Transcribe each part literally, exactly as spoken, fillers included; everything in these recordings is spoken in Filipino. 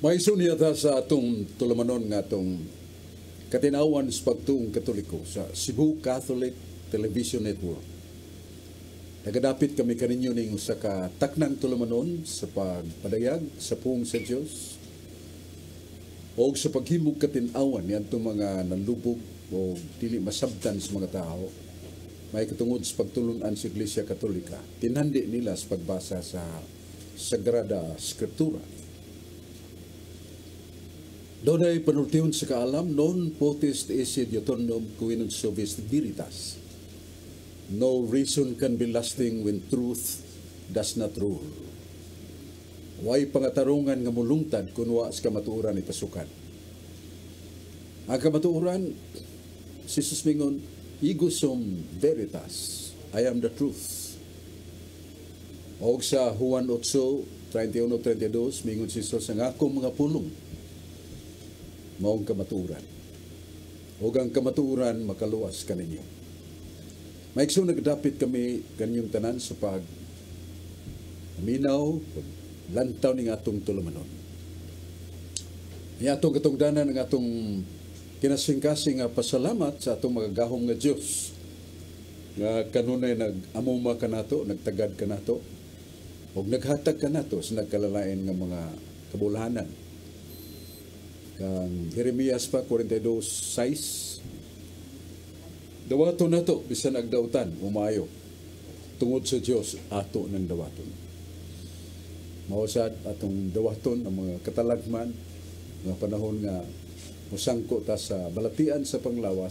May sunyata sa atong tulamanon nga atong katinawan sa pagtuong Katoliko sa Cebu Catholic Television Network. Nagadapit kami kaninyo ning usa ka taknang tulamanon sa pagpadayag sa puong sa Dios o sa paghimog katinawan ni atong mga nanlubog o dili masabtan sa mga tao. May katungod sa pagtulunan sa Iglesia Katolika. Tinhandi nila sa pagbasa sa Sagrada Scriptura. Doon ay panultihon sa kaalam, non potest esse diuturnum quinum subis veritas. No reason can be lasting when truth does not rule. Way pangatarungan nga mulungtad kung wa sa kamatuoran ipasukan. Ang kamatuoran, si Jesus mingon, ego sum veritas, I am the truth. O sa Juan eight, thirty-one to thirty-two, mingon si Jesus, ang akong mga pulong, maong kamatuoran. O ang kamatuoran makaluwas kaninyo. Maikso nagdapit kami kanyang tanan sa pag minaw, lantaw ning atong tulamanon. Ni atong katungdanan ng atong kinasingkasing nga pasalamat sa atong mga gahom nga Dios nga kanunay nag-amuma kanato, nagtagad kanato ug naghatag kanato sa nagkalalain nga mga kabulahanan. Kang Jeremias pa forty-two six, dawaton nato bisan agdautan umayo tungod sa Dios ato ng dawaton. Mausad atong dawaton ang mga katalagman nga panahon nga musangko ta sa balatian sa panglawas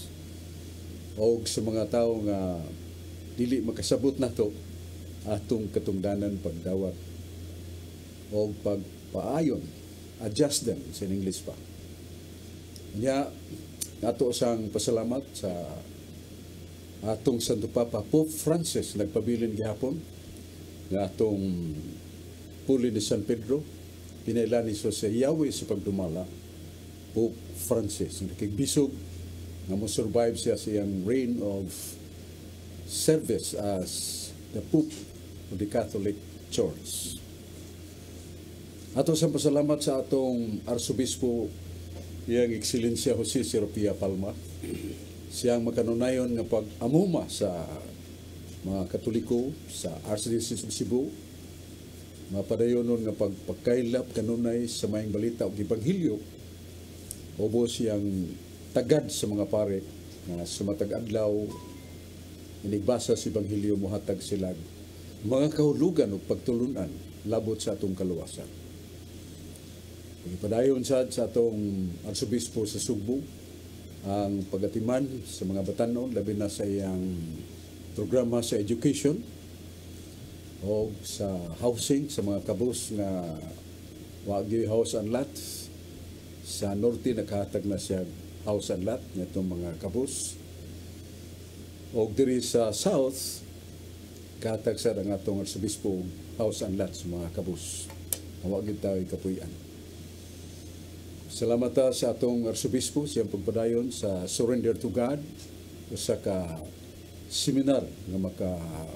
o sa mga tao nga dili makasabot nato atong katungdanan pagdawat o pagpaayon, adjust them sa English pa. Kanya ato sang pasalamat sa atong Santo Papa Pope Francis nagpabilin gihapon nga atong Puli ni San Pedro pinailan iso sa Yahweh sa pagdumala. Pope Francis nakigbisog nga mo survive siya sa iyang reign of service as the Pope of the Catholic Church. Ato sa pasalamat sa atong Arsobispo iyang Ekselensya Jose Serapia Palma, siyang makanunayon nga pag-amuma sa mga Katoliko sa Archdiocese of Cebu, mapadayonon nga pagpakailap kanunay sa mayang balita o Ebanghelyo. Obo siyang tagad sa mga pare na sumatag-adlaw inigbasa sa Ebanghelyo mohatag sila mga kahulugan o pagtulunan labot sa atong kaluwasan. Ipadayon sad sa atong Arsobispo sa Subo ang pagatiman sa mga batanon labi na sa iyang programa sa education o sa housing sa mga kabus nga wagi house and lot. Sa norte nakahatag na siya house and lot nitong mga kabus. O diri sa south kahatag sa ang atong Arsobispo house and lot sa mga kabus. Awagid tayo kapuyan. Salamat ta sa atong Arsobispo siyang pagpadayon sa Surrender to God usa ka seminar nga maka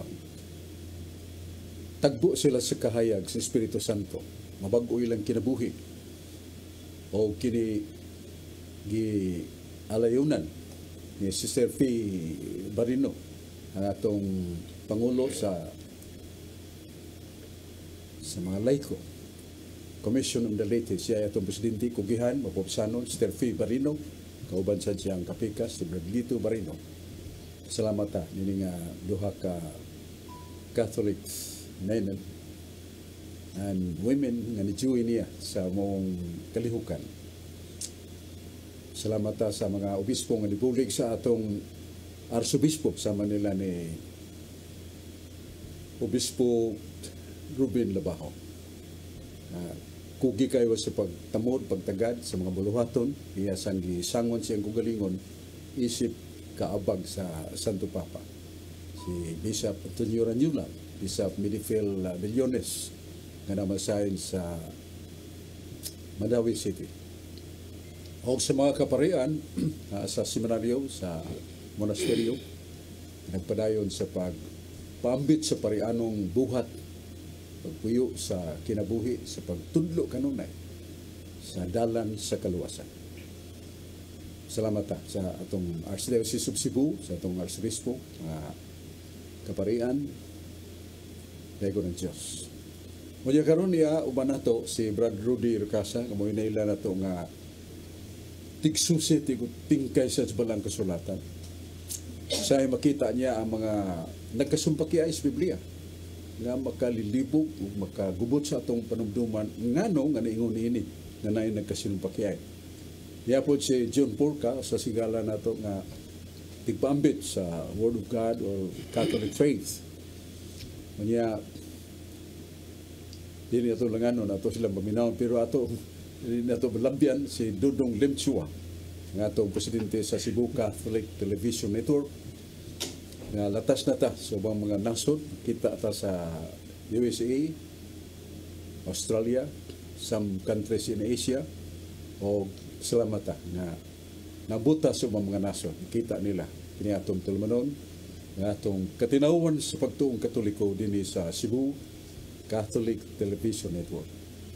tagbo sila sa kahayag sa Espiritu Santo. Mabag-o ilang kinabuhi o kini gi alayunan ni Sister F. Barino ang atong pangulo sa sa mga laiko Commission on the Laity. Siya atong presidente kugihan mapopsanon Sister F. Barino kauban sa siyang kapikas si Bradlito Barino. Salamat ta nini nga duha ka Catholic men and women nga ni-join niya sa mong kalihukan. Salamat ta sa mga obispo nga nibulig sa atong Arsobispo sa Manila ni Obispo Ruben Labajo. Uh, kugi kayo sa pagtamod, pagtagad sa mga buluhaton, iyasang gisangon siyang kugalingon, isip kaabag sa Santo Papa. Si Bishop Antonio Ranyula, Bishop Midifil Millones, nga namasahin sa Madawi City. O sa mga kaparian uh, sa seminaryo, sa monasteryo, nagpadayon sa pagpaambit sa parianong buhat, pagpuyo sa kinabuhi, sa pagtudlo kanunay sa dalan sa kaluwasan. Salamat ta sa atong Archdiocese of Cebu, sa atong Arcibispo, uh, kaparian, dayo ng Diyos. Muna karon niya, uban nato si Brad Rudy Ricasa, kamoy na ila nato nga tigsusi, tingkay sa balang kasulatan. Sa makita niya ang mga nagkasumpaki ay sa Biblia nga makalilibog o makagubot sa atong panumduman ngano nga naingon ini nga naay nagkasumpaki ay. Niya po si John Porca sa sigala nato nga tigpaambit sa Word of God or Catholic faith. Niya dili ato langanon ato sila paminawon pero ato dili nato balabyan si Dudong Limchua nga atong presidente sa Cebu Catholic Television Network nga latas na ta sa ubang mga nasod, kita ta sa U S A, Australia, some countries in Asia, o salamat ta nga nabuta sa ubang mga nasod, kita nila kini atong tulumanon nga atong katinawon sa pagtuong Katoliko dinhi sa Cebu Catholic Television Network.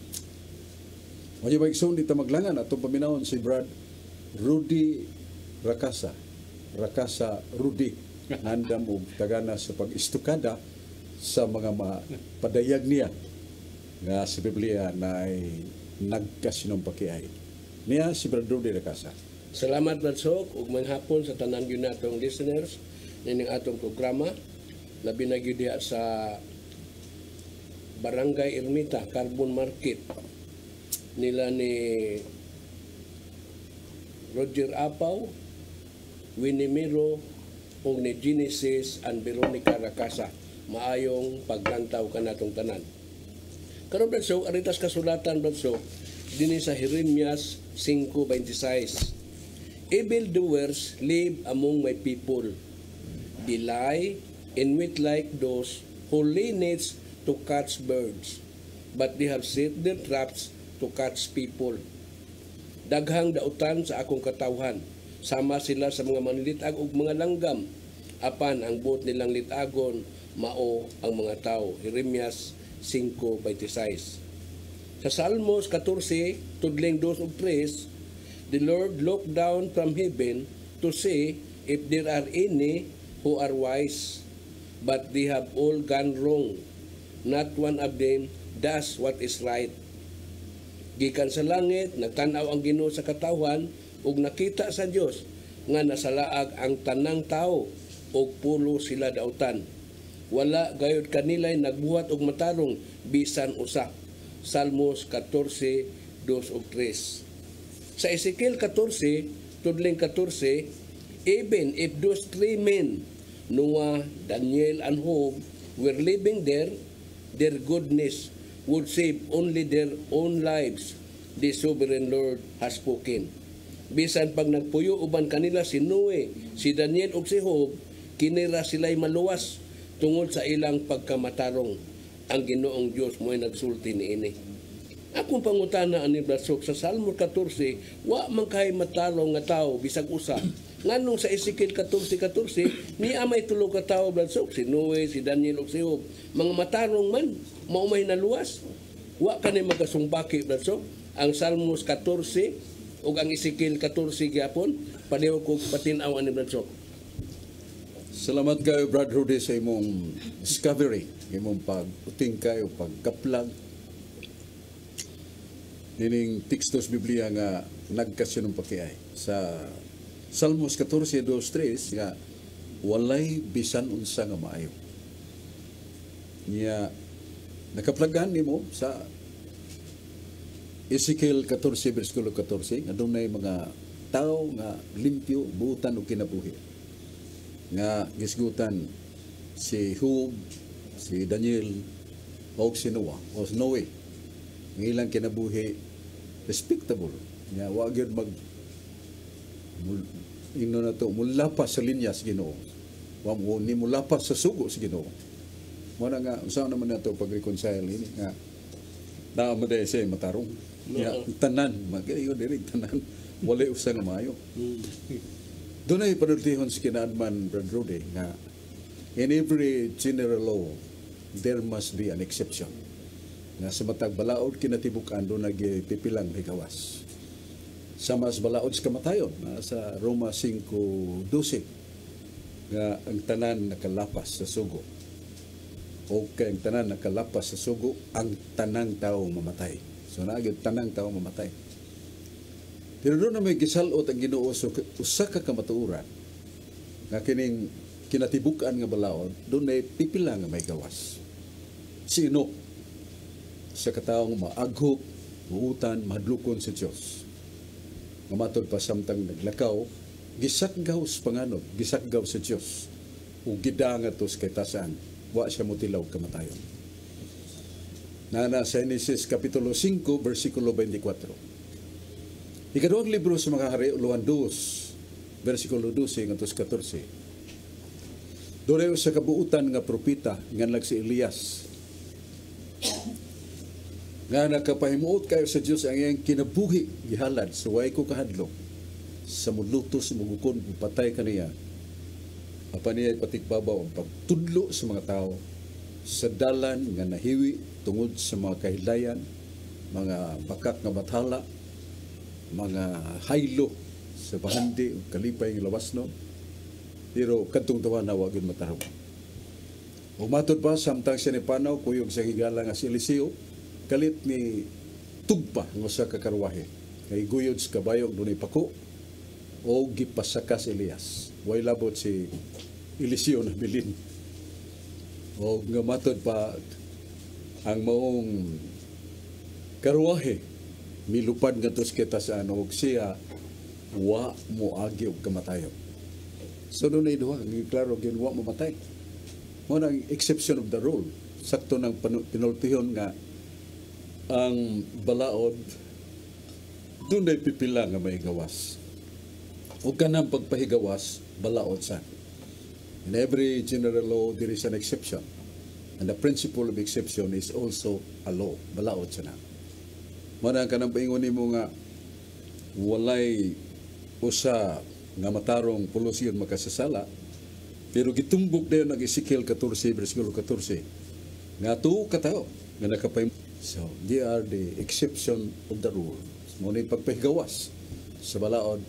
Mayo baigsoon dita maglangan atong paminawon si Brad Rudy Ricasa, Ricasa Rudy, handam og tagana sa pag-istukada sa mga padayag niya nga sa Biblia na ay nagkasinumpakiay. Niya si Brad Rudy Ricasa. Salamat Brad Sok ug manghapon sa tanan gyud natong listeners nining atong programa labi na gyud diha sa Barangay Ermita Carbon Market nila ni Roger Apaw, Winnie Miro, o ni Genesis and Veronica Ricasa. Maayong paglantaw ka natong tanan. Karon Brad Sok, aritas kasulatan Brad Sok, dinhi sa Jeremias five twenty-six. Evil doers live among my people. They lie and wait like those who lay nets to catch birds, but they have set their traps to catch people. Daghang dautan sa akong katawhan, sama sila sa mga manlitag ug mga langgam, apan ang buot nilang litagon mao ang mga tao. Jeremias five twenty-six. Sa Salmos fourteen, tudling two ug three, the Lord looked down from heaven to see if there are any who are wise, but they have all gone wrong. Not one of them does what is right. Gikan sa langit, nagtanaw ang Ginoo sa katawhan ug nakita sa Dios nga nasalaag ang tanang tao ug pulo sila dautan. Wala gayud kanilay nagbuhat og matarong bisan usa. Salmos fourteen, two ug three. Sa Ezekiel fourteen, tudling fourteen, even if those three men, Noah, Daniel, and Job, were living there, their goodness would save only their own lives. The sovereign Lord has spoken. Bisan pag nagpuyo uban kanila si Noe, si Daniel ug si Job, kinira sila'y maluwas tungod sa ilang pagkamatarong. Ang Ginoong Dios mo'y nagsulti niini. Akong pangutana ani Brad Sok sa Salmo fourteen, wa man kay matarong nga tawo bisag usa. Nganong sa Ezekiel fourteen fourteen, ni amay tulo ka tawo Brad Sok, si Noe, si Daniel ug si Job. Mga matarong man, mao may naluwas. Wa kanay magasumbaki Brad Sok. Ang Salmos fourteen ug ang Ezekiel fourteen gyapon, pareho ko patinaw ani Brad Sok. Salamat kayo Brad Rudy sa imong discovery, imong pag-uting kayo, pagkaplag nining tekstos Biblia nga nagkasinumpakiay. Sa Salmos fourteen, two, three nga walay bisan unsa nga maayo. Niya nakaplagan nimo sa Ezekiel fourteen, versikulo fourteen, nga dunay mga tao nga limpyo, buutan o kinabuhi. Nga gisgutan si Job, si Daniel, o si Noah, o si Noe. Ng ilang kinabuhi respectable. Nga wa gyud mag ino na to mulapas sa linya sa Ginoo. Wa mo ni mulapas sa sugo sa Ginoo. Mo na nga usa naman nato pag-reconcile ini nga na maday say matarong. Ya tanan magayo diri tanan wala usa nga maayo. Dunay panultihon sa kinaadman Brad Rudy nga in every general law there must be an exception. nga sa matag balaod kinatibukan do nagpipilang may gawas. Sama sa balaod sa kamatayon na sa Roma five twelve nga ang tanan nakalapas sa sugo. O kay ang tanan nakalapas sa sugo, ang tanang tao mamatay. So naagid tanang tao mamatay. Pero doon na may gisalot ang Ginoo so usa ka kamatuoran nga kining kinatibukan nga balaod, doon ay pipila nga may gawas. Sino? Sa kataong maaghop, muutan, mahadlukon sa Diyos. Mamatod pa samtang naglakaw, gisakgaw sa panganod, gisakgaw sa Diyos. O gidangat to sa kaitasaan, wa siya mutilaw kamatayon. Na nasa Genesis Kapitulo five, versikulo twenty-four. Ikaduhang libro sa mga hari, uluan dos, versikulo twelve ngantos fourteen. Doon sa kabuutan nga propita, nga nag si Elias. Nga nakapahimuot kayo sa Diyos ang iyang kinabuhi, gihalad, sa way ko kahadlok, sa mulutos, mugukon, patay kaniya. Apa niya patikbabaw ang pagtudlo sa mga tao, sa dalan nga nahiwi, tungod sa mga kahilayan, mga bakak nga bathala, mga haylo sa bahandi, kalipay ng lawasno, pero kadtong tawa na wag yun matarong. Umatod pa, samtang siya ni Panaw, kuyog sa higala nga si Eliseo, kalit ni tugpa ng usa ka karwahe. Kay guyod sa kabayog dunay pako, o gipasakas Elias. Way labot si Eliseo na bilin. O nga matod pa, ang maong karwahe, milupad nga tos kita sa ano, og siya, wa mo agi og kamatayo. So doon ay duha, ang klaro ginwa mamatay. Mo nang exception of the rule. Sakto ng pinultihon nga ang balaod doon ay pipila nga may gawas. O kanang pagpahigawas, balaod sa. In every general law, there is an exception. And the principle of exception is also a law. Balaod sa na. Mo nang kanang paingon nimo nga walay usa nga matarong pulos yun makasasala, pero gitumbok na yun ang Ezekiel fourteen, versikulo fourteen. Nga to katao, nga nakapay. So, they are the exception of the rule. Muna yung pagpahigawas sa balaod.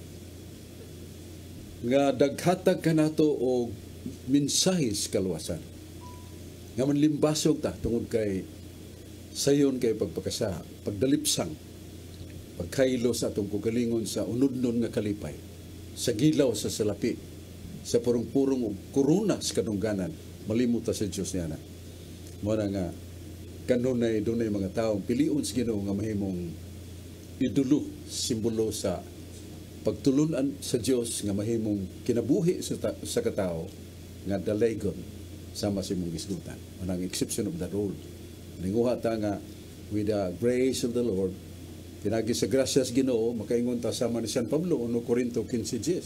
Nga daghatag ka na to o minsahis kaluwasan. Nga manlimbasog ta, tungod kay sayon kay pagpakasa, pagdalipsang, pagkailo sa atong kugalingon sa unudnon nga kalipay, sa gilaw sa salapi, sa purong-purong o kuruna sa kadungganan, malimuta sa Diyos niya na. Muna nga, kanunay, doon ay mga taong piliun sa Ginoo nga mahimong idulu, simbolo sa pagtulunan sa Diyos nga mahimong kinabuhi sa, ta- sa katao nga dalaygon sama sa imong gisgutan. Anang exception of the rule. Ninguha ta nga with the grace of the Lord, pinagi sa grasyas Ginoo, makaingon ta sama ni San Pablo, First Corinto fifteen ten.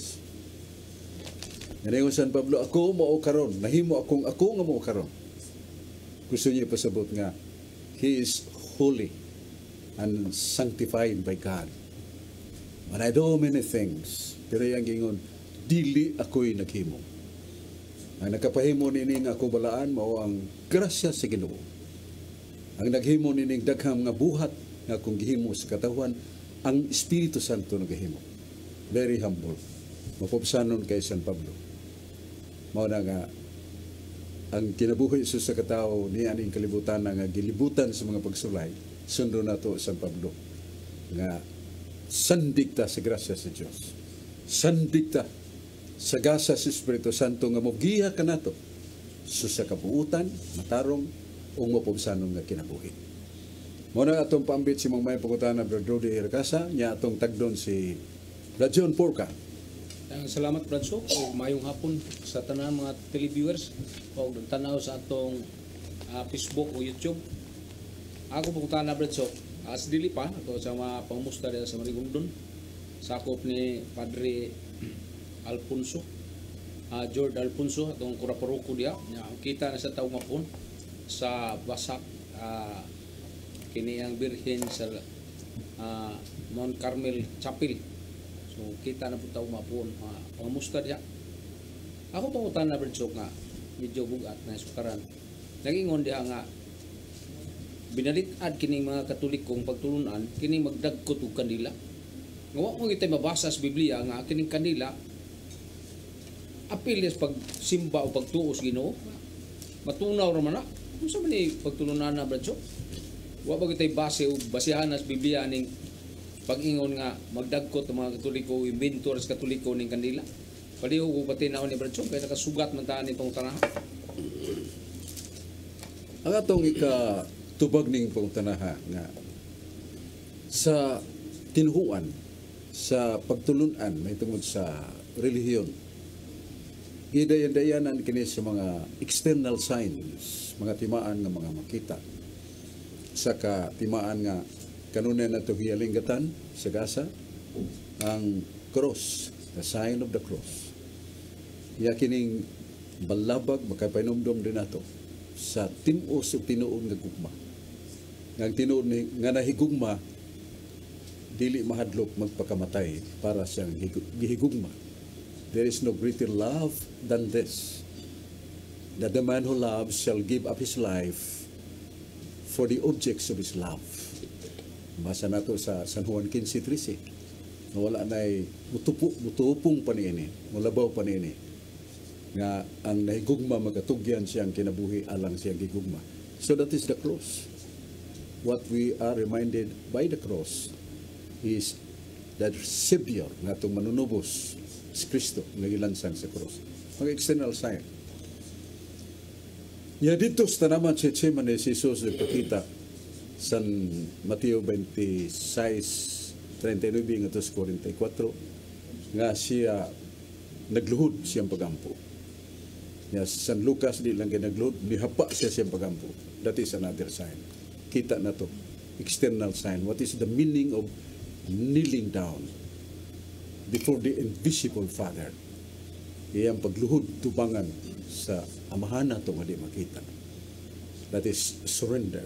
Ngayon San Pablo, ako mao karon, nahimo akong ako nga mao karon. Gusto niya ipasabot nga, He is holy and sanctified by God. But I do many things. Pero yung gingon, dili ako'y naghimo. Ang nakapahimo nining ako balaan, mao ang grasya sa Ginoo. Ang naghimo nining daghang nga buhat nga kung gihimo sa katawan, ang Espiritu Santo naghimo. Very humble. Mapupsanon kay San Pablo. Mao na nga, ang kinabuhi sa sa katao ni aning kalibutan nga gilibutan sa mga pagsulay, sundo na to San Pablo. Nga sandigta sa grasya sa Diyos. Sandigta sa gasa sa Espiritu Santo nga mogiya ka nato so sa kabuutan, matarong, o mapubsanon nga kinabuhi. Muna atong paambit si mga may pagkutana Brother Rudy Rakasa, niya atong tagdon si Brad John Porca. Ang salamat Bradso o mayong hapon sa tanan mga televiewers o tanaw sa atong uh, Facebook o YouTube. Ako po tanaw Bradso as dili pa ato sa mga pamusta dito sa Marigondon. Sakop ni Padre Alfonso, uh, George Alfonso atong kuraparuko dia. Kita na sa taong mapon sa Basak uh, kini ang Birhen sa uh, Mount Carmel Chapel. So kita na po tayo mapun uh, pangamusta diya. Ako pangutan na Bertsok nga medyo bugat na sukaran. Nagingon diya nga binalitad kining mga Katolikong pagtulunan kining magdagkot og kandila. Nga wa mo gitay mabasa sa Biblia nga kining kandila apilis pag simba o pagtuos Ginoo. Matunaw ra man na. Unsa man ni pagtulunan na Brad Sok? Wa ba gitay base o basehan sa Biblia ning pag-ingon nga magdagkot ang mga Katoliko, inventor sa Katoliko ning kandila. Paliho ko pati na ni Brad Sok kay nakasugat man taan itong tanahan. Ang atong ika tubag ning pangutanaha nga sa tinuhuan sa pagtulunan may tungod sa relihiyon, gidayan-dayanan kini sa mga external signs, mga timaan nga mga makita, saka timaan nga kanunay na ito hiyalinggatan sa Gaza, ang cross, the sign of the cross. Iya kining balabag makapainumdum din nato sa tinuos o tinuon nga gugma. Nga tinuon nga nahigugma dili mahadlok magpakamatay para siyang gihigugma. There is no greater love than this, that the man who loves shall give up his life for the objects of his love. Basa nato sa San Juan fifteen thirteen na wala na'y mutupo, mutupong pa niini, mulabaw pa niini, nga ang nahigugma magatugyan siyang kinabuhi alang siyang gigugma. So that is the cross. What we are reminded by the cross is that Savior nga itong manunubos si Kristo nga ilansang sa cross. Mga external sign. Ya dito sa tanaman si Chema ni Jesus nagpakita sa Mateo twenty-six thirty-nine ngatos forty-four nga siya nagluhod siyang pagampo. Ya San Lucas di lang nagluhod, nihapa siya siyang pagampo. That is another sign. Kita na to, external sign. What is the meaning of kneeling down before the invisible Father? Iyang pagluhod tubangan sa amahan na ito nga di makita. That is surrender.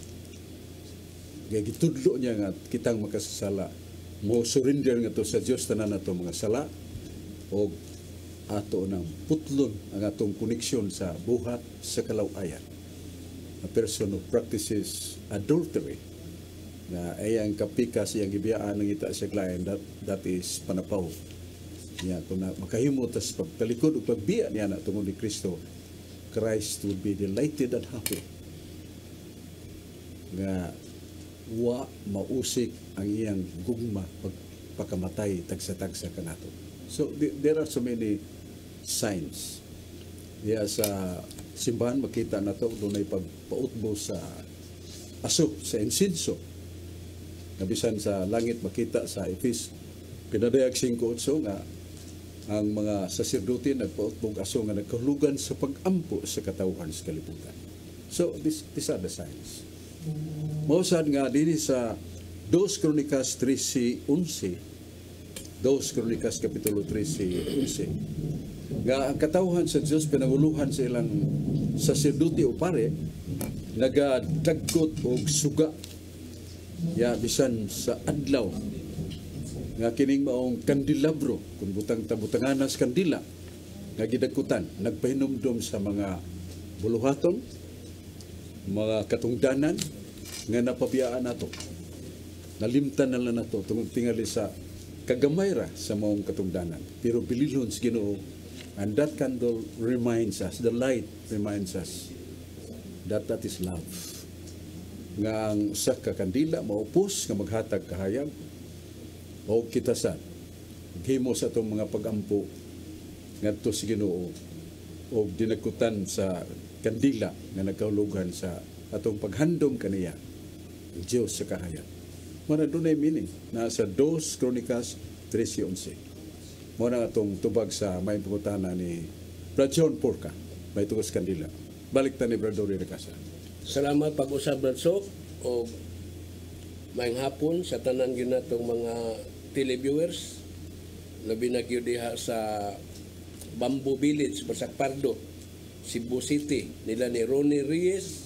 Kaya gitudlo niya nga kitang makasasala, mo surrender nga to sa Diyos tanan na to mga sala, o ato ng putlon ang atong koneksyon sa buhat sa kalawayan. A person who practices adultery, na ayang kapikas iyang gibiyaan ng ita sa klayan, that, that is panapaw. Ya, kung na makahimo tas pagtalikod o pagbiya niya na tungod ni Kristo, Christ will be delighted and happy. Nga wa mausik ang iyang gugma pagpakamatay tagsa-tagsa kanato. So there are so many signs. Diya sa simbahan makita nato dunay pagpautbo sa aso, sa insinso. Nabisan sa langit makita sa Ephes pinadayag five eight nga ang mga saserdote nagpautbog aso nga nagkahulugan sa pag-ampo sa katawhan sa kalibutan. So this, these are the signs. Mausad nga dinhi sa Dos Crónicas thirteen eleven, Dos Crónicas kapitulo thirteen eleven, nga ang katawhan sa Dios pinanguluhan sa ilang saserdote o pare nagadagkot og suga ya bisan sa adlaw nga kining maong kandelabro kung butang tabutanganas kandila nga gidagkutan nagpahinumdom sa mga buluhaton, mga katungdanan nga napabiyaan nato, nalimtan na lang nato tungod tingali sa kagamay ra sa maong katungdanan, pero bililhon sa Ginoo, and that candle reminds us, the light reminds us that that is love. Nga ang usa ka kandila maupos nga maghatag kahayag o kita sa himo sa itong mga pag-ampo ngadto sa Ginoo o dinagkutan sa kandila nga nagkahulugan sa atong paghandom kaniya ang Diyos sa kahayag. Muna doon ay meaning nasa Dos Crónicas thirteen eleven. Muna atong tubag sa may pangutana ni Brad John Porca may tungos kandila. Balik ta ni Brad Dory Recasa. Salamat pag-usab Brad Sok o maayong hapon sa tanan gyud natong mga televiewers, labi na gyud diha sa Bamboo Village, Basak Pardo, Cebu City, nila ni Ronnie Reyes,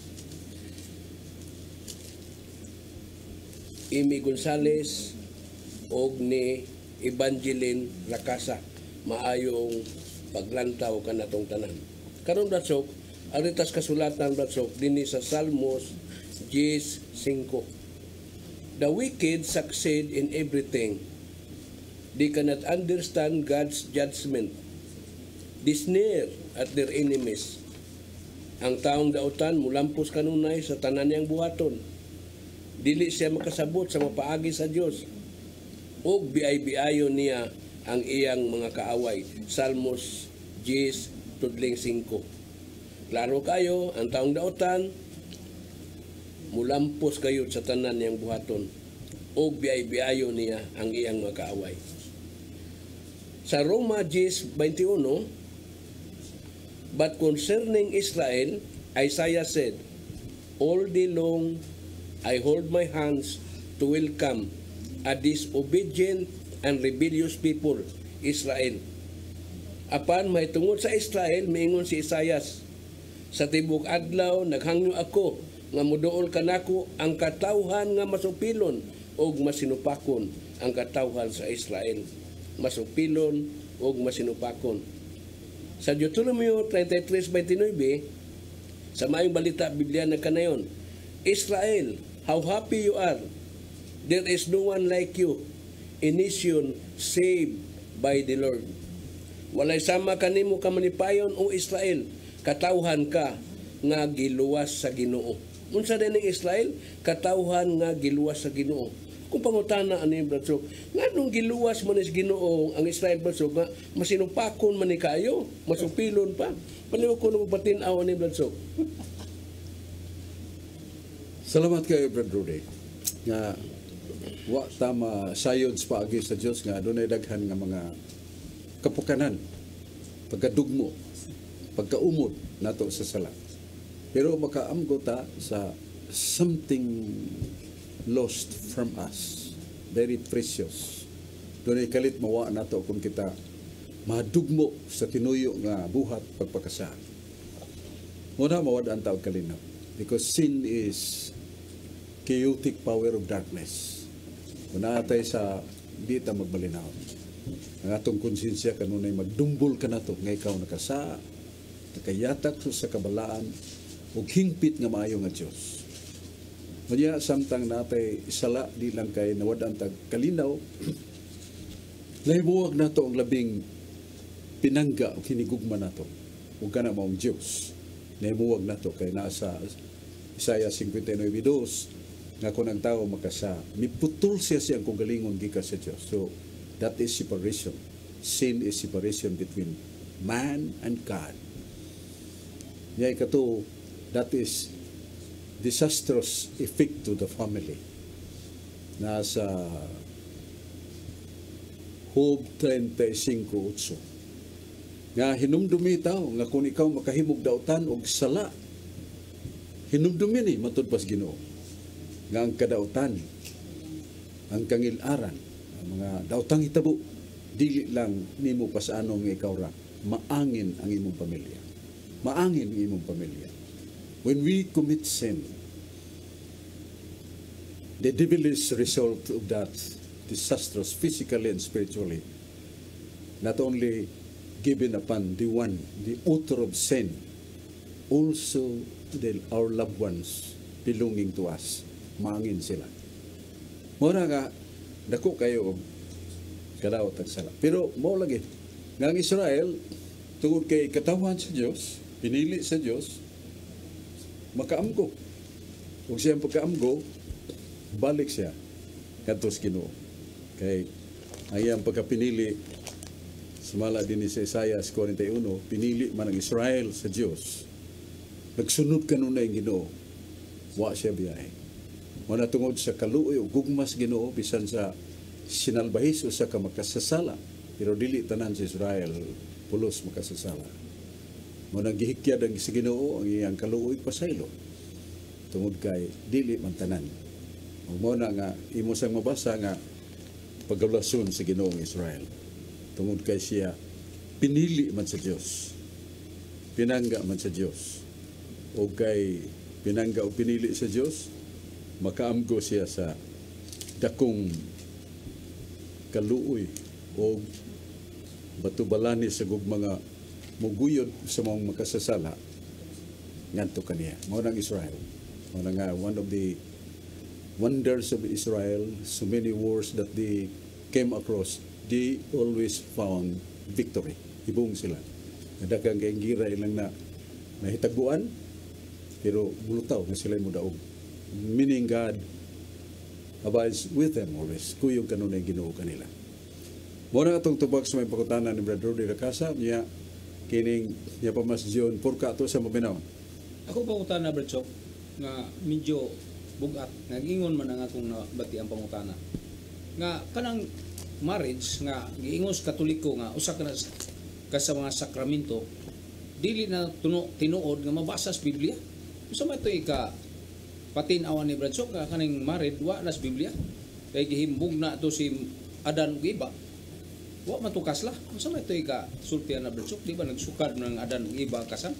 Amy Gonzales og ni Evangeline Rakasa. Maayong paglantaw kanatong tanan. Karon Brad Sok, aritas kasulatan Brad Sok dinhi sa Salmos Ges five. The wicked succeed in everything. They cannot understand God's judgment. They sneer at their enemies. Ang taong dautan mulampos kanunay sa tanan niyang buhaton. Dili siya makasabot sa mapaagi sa Dios. Ug biay-biayon niya ang iyang mga kaaway. Salmos Ges tudling five. Klaro kayo, ang taong dautan mulampos kayo sa tanan niyang buhaton. Ug biay-biayon niya ang iyang mga kaaway. Sa Roma Ges twenty-one, but concerning Israel, Isaiah said, all day long I hold my hands to welcome a disobedient and rebellious people, Israel. Apan may tungod sa Israel, miingon si Isaias, sa tibok adlaw naghangyo ako nga muduol kanako ang katawhan nga masupilon ug masinupakon ang katawhan sa Israel. Masupilon ug masinupakon. Sa Deuteronomy thirty-three twenty-nine, sa maayong balita Biblia na kanayon, Israel, how happy you are. There is no one like you, a nation saved by the Lord. Walay sama kanimo ka manipayon o Israel, katawhan ka nga giluwas sa Ginoo. Unsa din ng Israel? Katawhan nga giluwas sa Ginoo. Kung pangutana ano yung Bradsok, nga nung giluwas man is Ginoo ang Israel Bradsok, nga masinupakon man ni kayo, masupilon pa. Paliwag ko nung patinaw ni Bradsok. Salamat kayo, Brad Rudy. Nga, wa tama sayod sa paagi sa Diyos nga doon ay daghan nga mga kapukanan, pagkadugmo, pagkaumod nato sa sala. Pero makaamgo ta sa something lost from us, very precious. Doon ay kalit mawa nato kung kita madugmo sa tinuyo nga buhat pagpakasaan. Muna mawad ang tawag kalinaw. Because sin is chaotic power of darkness. Muna atay sa di ta magbalinaw. Ang atong konsensya kanunay magdumbol ka nato nga ikaw nakasa, nakayatak sa kabalaan, ug hingpit nga maayo nga Dios. Kanya samtang natay sala di lang kay nawad-an tag kalinaw, nahimuwag nato ang labing pinangga o kinigugma nato. Ug kana maong Dios. Nahimuwag nato kay nasa Isaiah fifty-nine two nga kung ang tao makasa, miputol siya siyang kugalingon gikan sa Dios. So that is separation. Sin is separation between man and God. Yay kato, that is disastrous effect to the family. Nasa Job thirty-five eight. Nga hinumdumi tao, nga kung ikaw makahimog dautan og sala, hinumdumi ni matud pas Ginoo. Nga ang kadautan, ang kangilaran, ang mga dautang hitabo, dili lang nimo pasaano nga ikaw ra, maangin ang imong pamilya. Maangin ang imong pamilya. When we commit sin, the devilish result of that disastrous physically and spiritually, not only given upon the one, the author of sin, also the, our loved ones belonging to us, maangin sila. Mura nga, dako kayo kadawat ang sala. Pero mao lagi, nga ang Israel, tungod kay katawan sa Diyos, pinili sa Diyos, makaamgo. Kung siya pagkaamgo, balik siya kadtos Ginoo. Kay ang iyang pagkapinili, sumala din ni sa Isaiah forty-one, pinili man ang Israel sa Diyos. Nagsunod kanunay ang Ginoo, wa siya biyahe. Wala tungod sa kaluoy o gugmas Ginoo, bisan sa sinalbahis o sa kamakasasala. Pero dili tanan sa Israel, pulos makasasala. Muna gihikyad ang sa Ginoo ang iyang kaluoy pasaylo. Tungod kay dili man tanan. Mo na nga imo sang mabasa nga pagablason sa Ginoong Israel. Tungod kay siya pinili man sa Dios. Pinangga man sa Dios. O kay pinangga o pinili sa Dios, makaamgo siya sa dakong kaluoy o batubalani sa gugmanga muguyod sa mga makasasala ngadto kaniya. Mao nang Israel. Ano nga, one of the wonders of Israel, so many wars that they came across, they always found victory. Ibong sila. Nadakang kaingira ilang na nahitagbuan, pero mulutaw na sila mo daog. Meaning God abides with them always. Kuyong kanunay ginoo kanila. Muna atong tubag sa may pakutanan ni Brother Rudy Racasa, niya kining niya pamasyon purka ato sa mabinaw. Ako pa utana, Brad Sok, nga medyo bugat, nagingon man ang akong nabati ang pangutana. Nga kanang marriage, nga giingos katoliko nga, usa ka na ka sa mga sakramento, dili na tuno, tinuod nga mabasa sa Biblia. Usa man ito ka patinawan ni Brad Sok, nga kaning married, wa na sa Biblia. Kaya gihimbog na ito si Adan ug Iba. Wa matukas la. Usa man ito ka sultian na Brad Sok, di ba nagsukad ng Adan ug Iba kasal?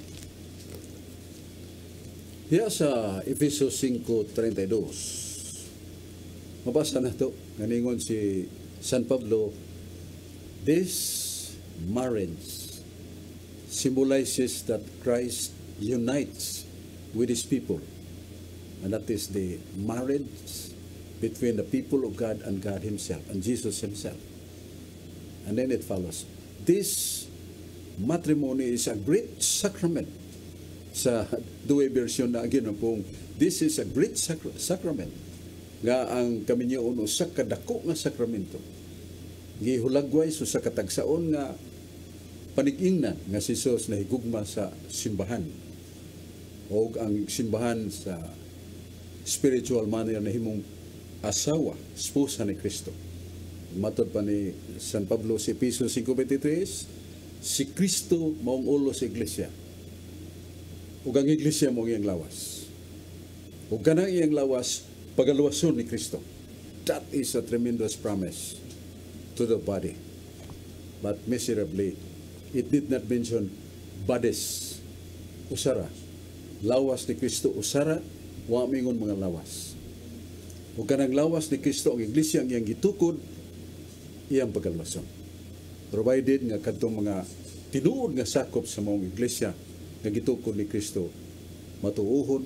Hiya sa Efesios five thirty-two. Mabasa na to, nganingon si San Pablo, this marriage symbolizes that Christ unites with his people. And that is the marriage between the people of God and God himself, and Jesus himself. And then it follows, this matrimony is a great sacrament. Sa duwe version na agin pong, this is a great sacra- sacrament nga ang kami niyo uno sa kadako nga sakramento gihulagway so sa katagsaon nga panig-ingnan nga si Jesus na higugma sa simbahan o ang simbahan sa spiritual manner na himong asawa, esposa ni Kristo. Matod pa ni San Pablo sa Efesios five twenty-three, si Kristo maong ulo sa iglesia. Ug ang iglesia mo iyang lawas. Ug kanang iyang lawas pagaluwason ni Kristo. That is a tremendous promise to the body. But miserably, it did not mention bodies. Usara. Lawas ni Kristo usara, wa mingon mga lawas. Ug kanang lawas ni Kristo ang iglesia ang iyang gitukod, iyang pagaluwason. Provided nga kadtong mga tinuod nga sakop sa mga iglesia nga gitukod ni Kristo matuuhon,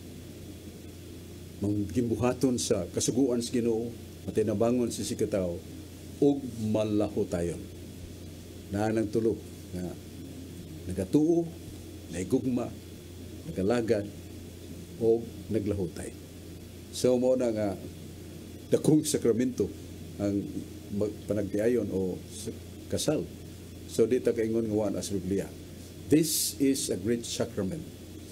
manggimbuhaton sa kasuguan sa Ginoo, matinabangon sa sikataw, ug malahotayon. Naanang tulo nga nagatuo, naigugma, nagalagad, o naglahotay. So mo na nga dakong sakramento ang panagtiayon o kasal. So dito kaingon nga wan as Biblia. This is a great sacrament.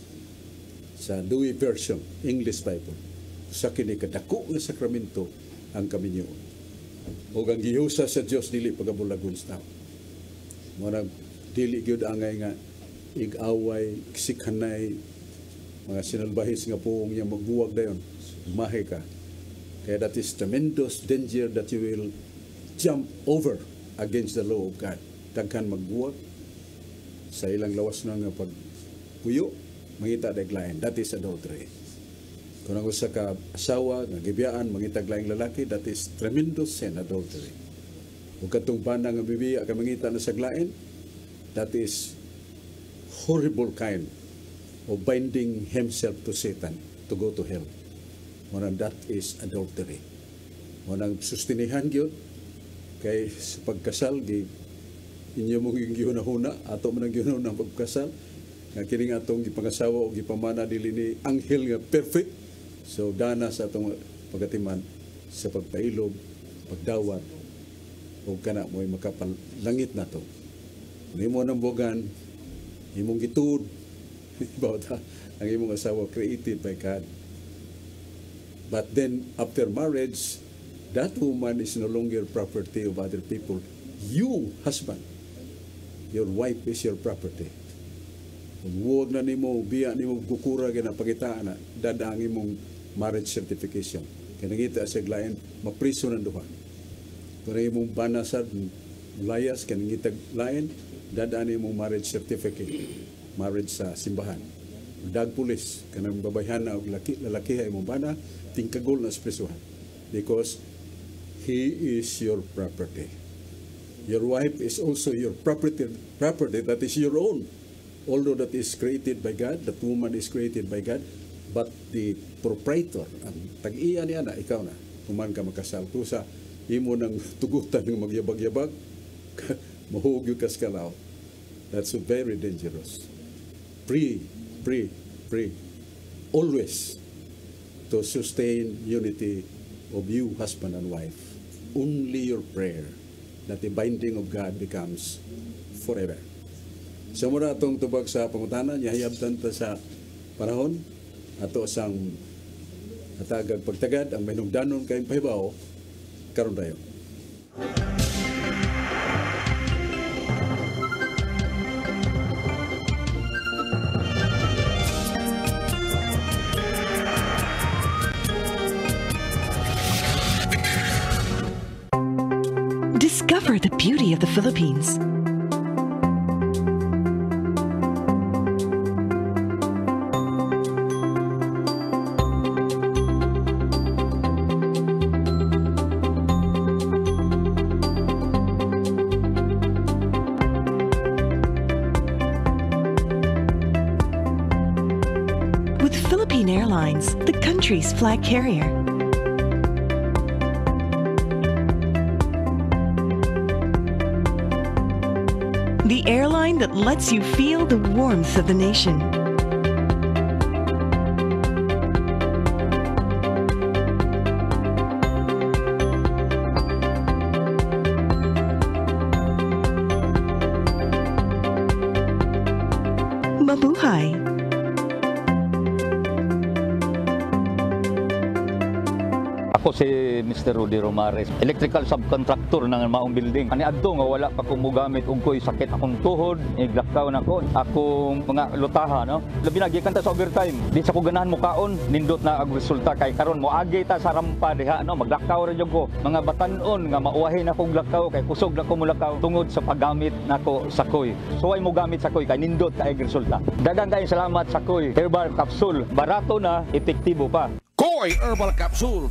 Sa Louis version, English Bible, sa kini kadako nga sakramento ang kaminyo. O ang gihusa sa Dios dili pagabulagon sa tao. Murag dili gyud angay nga ig-away, sikhanay, mga sinalbahis nga puong niya magbuwag dayon. Mahi ka. Kaya that is tremendous danger that you will jump over against the law of God. Daghan magbuwag sa ilang lawas na nga pagpuyo, mangita daglain. That is adultery. Kung ang usa ka asawa, nga gibiyaan, mangita daglaing lalaki, that is tremendous sin, adultery. Kung katong banda nga bibiya ka mangita na saglain, that is horrible kind of binding himself to Satan to go to hell. Munang that is adultery. Munang sustinihan gyud kay sa pagkasal gi inyo mong gihunahuna ato man ang gihunahuna ng pagkasal nga kini nga atong gipangasawa o gipamana dili ni anghel nga perfect. So dana sa atong pagatiman sa pagpailob, pagdawat o kana mo'y makapalangit na to. Nimo nang bogan imong gitud about ang imong asawa created by God. But then after marriage, that woman is no longer property of other people. You, husband, your wife is your property. Huwag na nimo biya nimo gukura gina pagitaan na dadang imong marriage certification. Kanangita sa glayan mapriso ng duha. Kung imong banasad layas kanangita lain dadaan imong marriage certificate, marriage sa simbahan. Dag pulis kanang babayhan na og laki lalaki imong bana tingkagol na sa prisuhan because he is your property. Your wife is also your property, property that is your own. Although that is created by God, that woman is created by God, but the proprietor, ang tag-iya niya na, ikaw na, kuman ka makasal. Kusa, imo nang tugutan ng magyabag-yabag, mahugyo ka sa kalaw. That's very dangerous. Pray, pray, pray. Always to sustain unity of you, husband and wife. Only your prayer that the binding of God becomes forever. Sa muna itong tubag sa pangutanan, yahayabtan ta sa panahon, ato sang hatagag pagtagad, ang mainungdanon kayong pahibaw, karon tayo. Discover the beauty of the Philippines. With Philippine Airlines, the country's flag carrier. The airline that lets you feel the warmth of the nation. Mabuhay! Ako si Mister Rudy Romares, electrical subcontractor ng maong building. Ani adto nga wala pa ko mogamit og ko'y sakit akong tuhod, iglakaw na ko. Akong mga lutaha, no? Labi na gikan ta sa overtime. Di sa ko ganahan mo kaon, nindot na ang resulta kay karon mo agi ta sa rampa diha, no? Maglakaw ra jud ko. Mga batan-on nga mauwahin ako og lakaw kay kusog na ko mulakaw tungod sa paggamit nako sa koy. So ay mo gamit sa koy kay nindot kay resulta. Daghang kay salamat sa koy herbal capsule. Barato na, epektibo pa. Koy Herbal Capsule.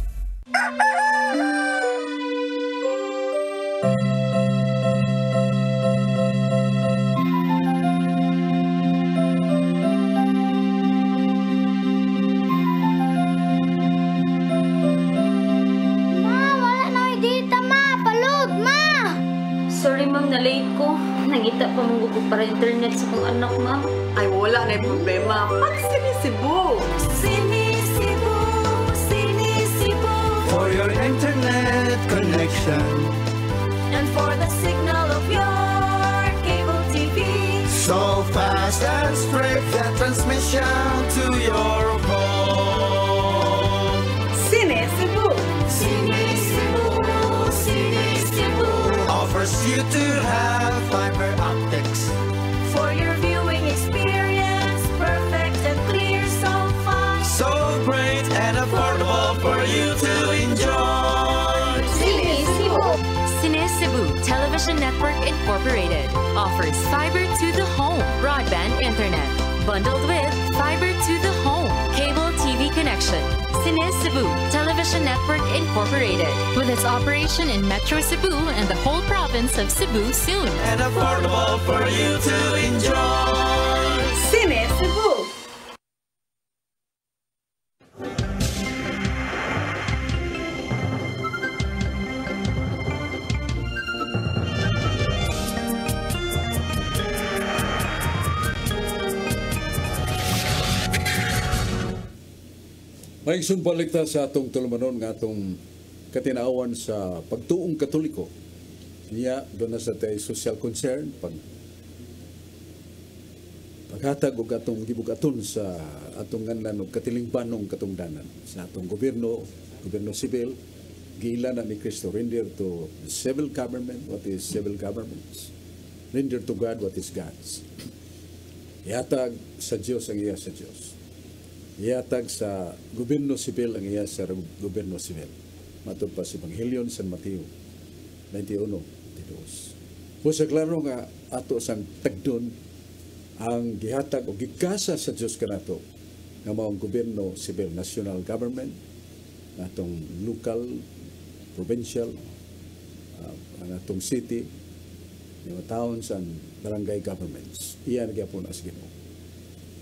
Sorry ma'am, na-late ko. Nangita pa mong gusto para internet sa kong anak, ma'am. Ay, wala na yung problema. Pag Sinisibu! Sinisibu, Sinisibu. For your internet connection. And for the signal of your cable T V. So fast and straight that transmission to your phone. Sinisibu! Sinisibu, Sinisibu. Offers you to have fiber optics. For your viewing experience, perfect and clear, so fine. So great and affordable for you to enjoy. Sinisibu. Sinisibu Television Network Incorporated offers fiber to the home broadband internet bundled with fiber to the home cable T V connection. Sinisibu Television Network Incorporated, with its operation in Metro Cebu and the whole province of Cebu soon. And affordable for you to enjoy. Sinisibu! May sumbalik ta sa atong tulumanon nga atong katinawan sa pagtuong Katoliko. Niya, doon na sa tayo social concern, pag paghatag og atong gibugaton sa atong nganlan og katilingbanong katungdanan sa atong gobyerno, gobyerno sibil, giilan na ni Cristo, render to the civil government what is civil governments, render to God what is God's. Ihatag sa Diyos ang iya sa Diyos. Ihatag sa gobyerno sibil ang iya sa gobyerno sibil. Matod pa sa Ebanghelyo San Mateo twenty-one twenty-two. Po sa klaro nga ato sang tagdon ang gihatag o gigasa sa Dios kanato nga maong gobyerno sibil, national government, atong local, provincial, uh, ang atong city, mga towns and barangay governments. Iyan gyapon as Ginoo.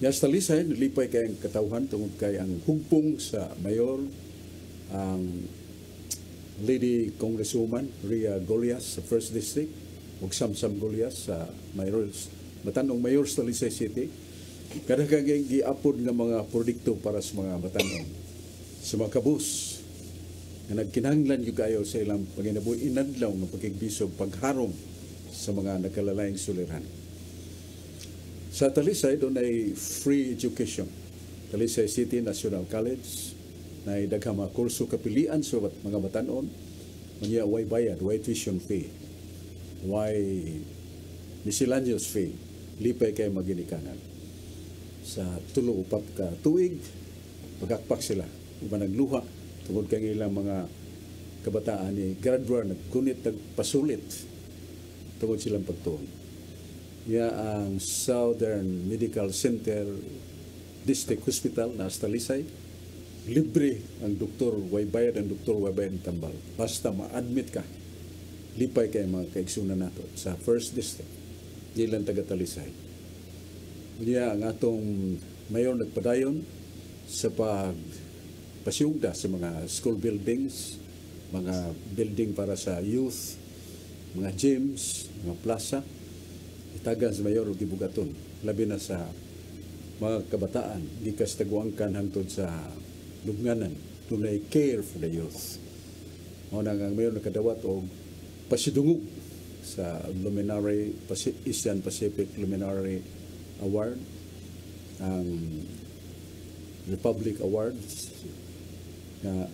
Ya sa talisay, nalipay kay ang katawhan tungod kay ang hugpong sa mayor, ang Lady Congresswoman Ria Golias sa first District, ug Samsam Golias sa mayor, Batanong Mayor sa Talisay City. Kada kagay giapod nga mga produkto para sa mga Batanong, sa mga kabus, nga nagkinahanglan yung kayo sa ilang paginabuhi inadlaw ng pagkigbisog, pagharong sa mga nagkalalayang suliran. Sa Talisay, doon ay free education. Talisay City National College, na daghang mga kurso kapilian sa mga batanon, mga way bayad, way tuition fee, way miscellaneous fee, lipay kay maginikanan. Sa tulo upat ka tuig, pagakpak sila, iba nagluha, tungod kay ilang mga kabataan ni graduate, nagkunit, nagpasulit, tungod silang pagtuon. Ya ang Southern Medical Center District Hospital na sa Talisay, libre ang doktor, way bayad ang doktor, way bayad ang tambal. Basta ma-admit ka, lipay kay mga kaigsunan nato sa first district, di lang taga Talisay. Niya ang atong mayor nagpadayon sa pagpasyugda sa mga school buildings, mga building para sa youth, mga gyms, mga plaza, itagan sa mayor o gibugaton, labi na sa mga kabataan, gikas taguangkan hangtod sa lubnganan, tunay care for the youth. Muna nga mayor nakadawat o pasidungog sa Luminary, Asian Pacific Luminary Award, ang Republic Awards, na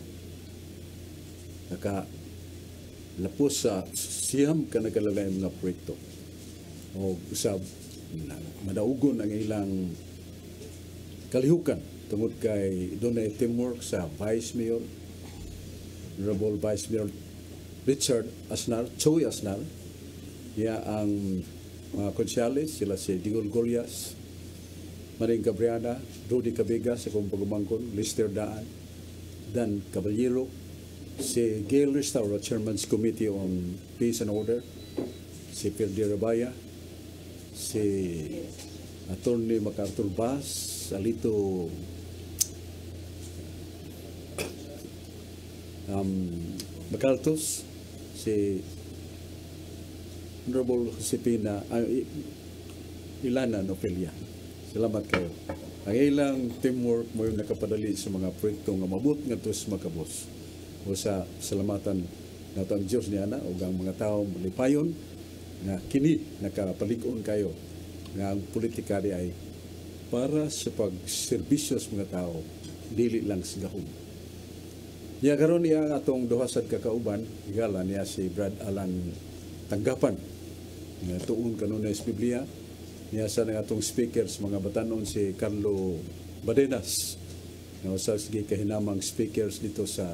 naka lapos sa siyam ka nagkalalay mga proyekto. O usab, madaugon ang ilang kalihukan tungod kay doon ay teamwork sa Vice Mayor, Honorable Vice Mayor Richard Asnar, Choy Asnar, ya ang mga konsyales, sila si Digol Golias, Maring Cabriana, Rudy Cabiga sa kong pagumangkon, Lister Daan, Dan Caballero, si Gail Restauro, Chairman's Committee on Peace and Order, si Perdi Rabaya, si Attorney MacArthur Bass, Alito um, Macaltos, si Honorable Josepina uh, Ilana Nopelia. Salamat kayo. Ang ilang teamwork mo yung nakapadali sa mga proyekto nga mabut nga tos makabos. O sa salamatan nato ang Diyos niya na o ang mga tao malipayon nga kini nakapalig-on kayo nga ang politika di ay para sa pagserbisyo sa mga tao, dili lang sa gahom. Niya karon niya atong duha sad kakauban, igala niya si Brad Alan Tanggapan. Nga tuon kanunay sa Biblia, niya sa nga atong speakers mga batanon si Carlo Badenas. Nga usa sige kahinamang speakers dito sa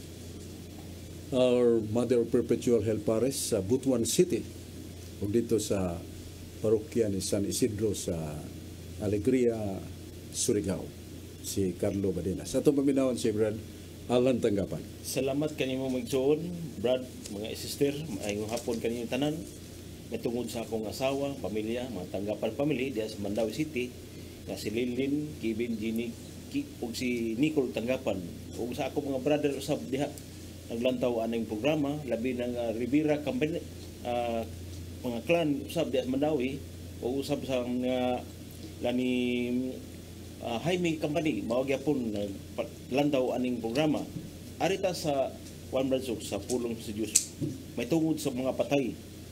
Our Mother of Perpetual Hell Parish sa Butuan City o dito sa parokya ni San Isidro sa Alegria, Surigao, si Carlo Badenas. Sa itong paminawan si Brad Alan Tanggapan. Salamat kanimo magsuon, Brad, mga sister, maayong hapon kanimo tanan. Natungod sa akong asawa, pamilya, mga Tanggapan family diya sa Mandawi City, nga si Linlin, Kevin, Ginny, ug si Nicole Tanggapan. Ug sa akong mga brother usab diha naglantaw aning programa, labi ng uh, Rivera Company, uh, mga clan usab diya sa Mandawi, o usab sa mga lani uh, Jaime Company, mao gyapon naglantaw aning programa. Arita sa Juan Bransuk sa pulong sa Dios. May tungod sa mga patay.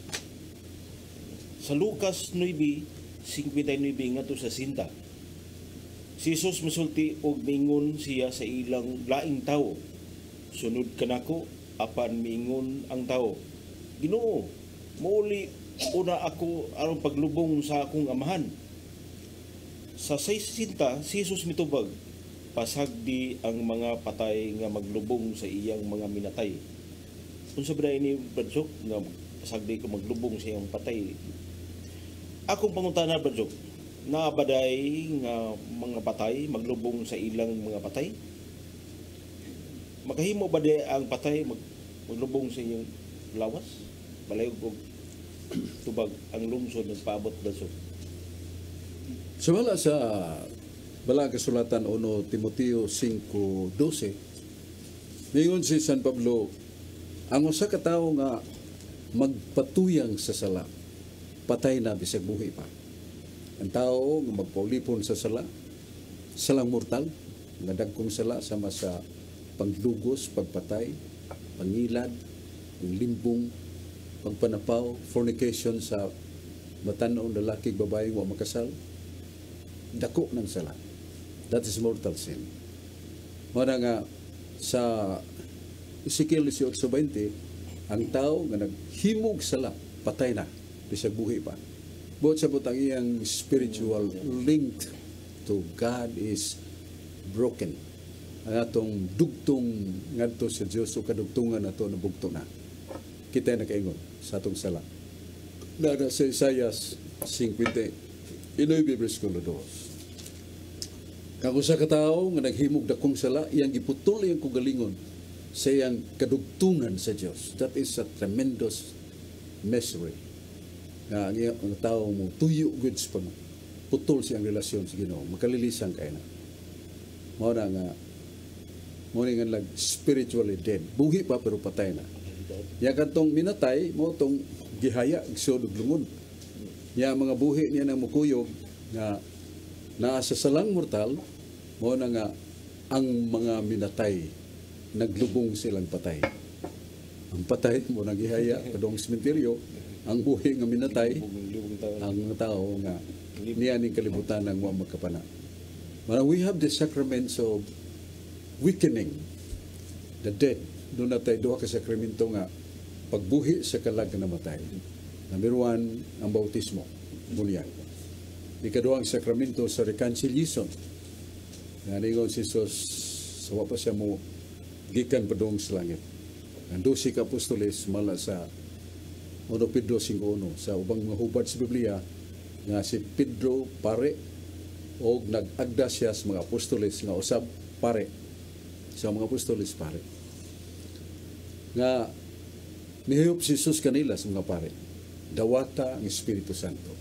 Sa Lucas nine, fifty-nine ngadto sa Sinta. Si Jesus masulti og mingon siya sa ilang laing tawo. Sunod kanako apan mingon ang tawo. Ginoo, mauli una ako aron paglubong sa akong amahan. Sa sesenta, si Jesus mitubag, pasagdi ang mga patay nga maglubong sa iyang mga minatay. Kung sabda ini Bransuk nga pasagdi ko maglubong sa iyang patay. Akong pangutana Bransuk, naabaday nga mga patay maglubong sa ilang mga patay? Makahimo ba de ang patay mag, maglubong sa iyong lawas? Balayo og tubag ang lungsod ng paabot Bransuk. Sumala sa Bala kasulatan uno Timoteo five twelve, mingon si San Pablo, ang usa ka tawo nga magpatuyang sa sala, patay na bisag buhi pa. Ang tao nga magpaulipon sa sala, salang mortal, nga dagkong sala sama sa panglugos, pagpatay, pangilad, panglimbong, pagpanapaw, fornication sa matanon lalaki babae wa makasal, dako ng sala. That is mortal sin. Muna nga sa Ezekiel eighteen twenty, ang tao nga naghimog sala, patay na, bisag buhi pa. Buot sa butang iyang spiritual link to God is broken. Ang atong dugtong ngadto sa Dios o kadugtungan nato na bugto na. Kita na kaingon sa atong sala. Nada sa Isaiah fifty, Inoy Versikulo two. Kang usa ka tawo nga naghimog dakong sala, iyang giputol iyang kugalingon sa iyang kadugtungan sa Dios. That is a tremendous misery. Nga ang iyang ang tawo mo tuyo goods pa putol siyang relasyon sa Ginoo, makalilisan kay na. Mao na nga mo nga lag spiritually dead. Buhi pa pero patay na. Ya kadtong minatay mo tong gihaya igsud og lungon. Ya mga buhi niya nang mukuyog nga naa sa salang mortal, mo na nga ang mga minatay naglubong silang patay. Ang patay mo nagihaya kadong sementeryo, ang buhi nga minatay ang tao nga niya ning kalibutan ng wa magkapana. But we have the sacraments of quickening the dead. Doon natay duha ka sakramento nga pagbuhi sa kalag nga namatay. Number one, ang bautismo, bunyag. Ikaduhang sakramento sa reconciliation. Nga ningon si Jesus, sawa pa siya mo gikan padung sa langit. Ang dosi ka apostoles mala sa Uno Pedro five one sa ubang mga hubad sa Biblia nga si Pedro pare o nag-agda siya sa mga apostoles nga usab pare. Sa mga apostoles pare. Nga nihiyop si Jesus kanila sa mga pare. Dawata ang Espiritu Santo.